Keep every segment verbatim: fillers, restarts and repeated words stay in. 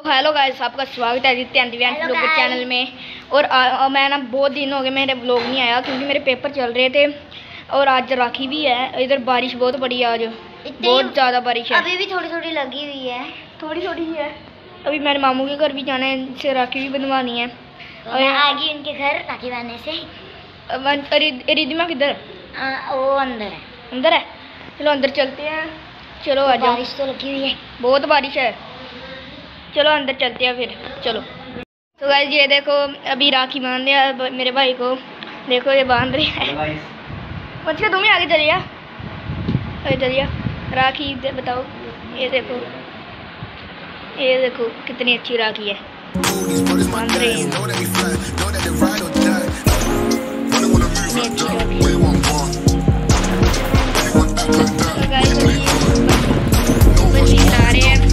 Hello guys, आपका स्वागत है आदित्य ब्लॉग चैनल में। और आ, आ, मैं ना बहुत दिन हो गए मेरे ब्लॉग नहीं आया क्योंकि मेरे पेपर चल रहे थे और आज राखी भी है। इधर बारिश बहुत पड़ी है, आज बहुत ज़्यादा बारिश है। अभी भी थोड़ी थोड़ी लगी हुई है, थोड़ी थोड़ी ही है। अभी मेरे मामू के घर भी जाना है, इनसे राखी भी बनवानी है। तो मैं आ गई उनके घर राखी बांधने से। रिदिमा किधर? वो अंदर है। अंदर है, चलो अंदर चलते हैं। चलो आ जाओ। बारिश तो लगी हुई है, बहुत बारिश है। चलो अंदर चलते हैं फिर, चलो। तो गाइस ये देखो, अभी राखी बांध दिया मेरे भाई को। देखो ये बांध रही है। बच्चे तुम ही आगे चलिए, आगे चलिए। राखी बताओ, ये देखो, ये देखो कितनी अच्छी राखी है। बांध रही है। तो गाइस बच्चे खिला रहे हैं।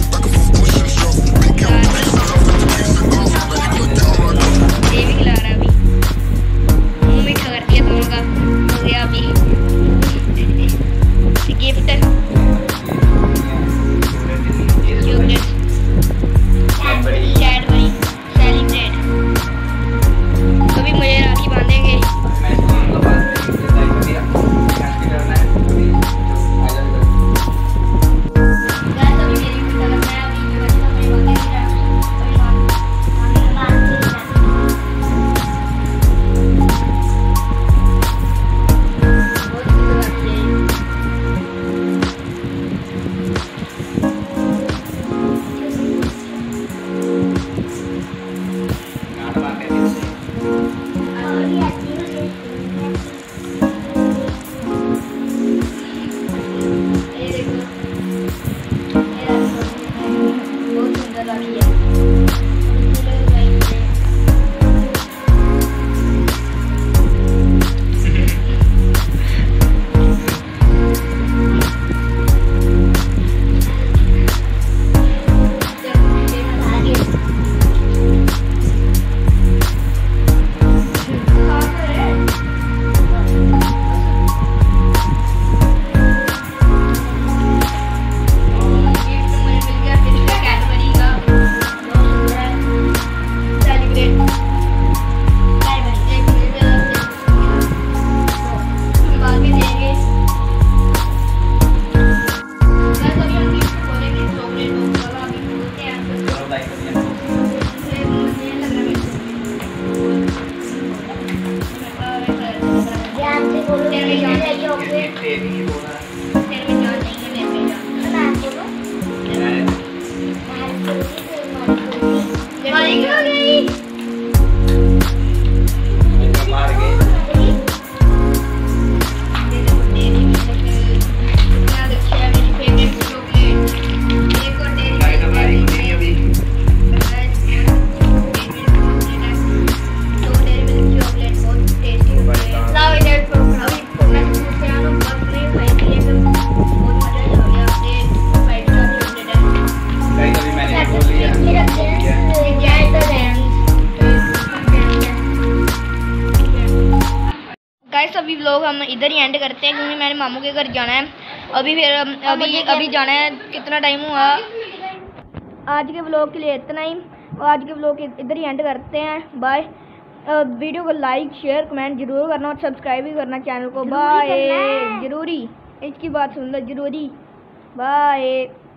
ये भी खिला रहा है, अभी मुँह मीठा कर दिया दोनों का, हो गया अभी गिफ्ट चॉकलेट कैडबरी सेलिब्रेट। अभी मुझे राखी बांधेंगे। अभी व्लॉग हम इधर ही एंड करते हैं क्योंकि मैंने मामू के घर जाना है। अभी फिर अभी अभी जाना है। कितना टाइम हुआ? आज के व्लॉग के लिए इतना ही। और आज के व्लॉग इधर ही एंड करते हैं। बाय। वीडियो को लाइक शेयर कमेंट जरूर करना और सब्सक्राइब भी करना चैनल को। बाय। जरूरी, इसकी बात सुन लो, जरूरी। बाय।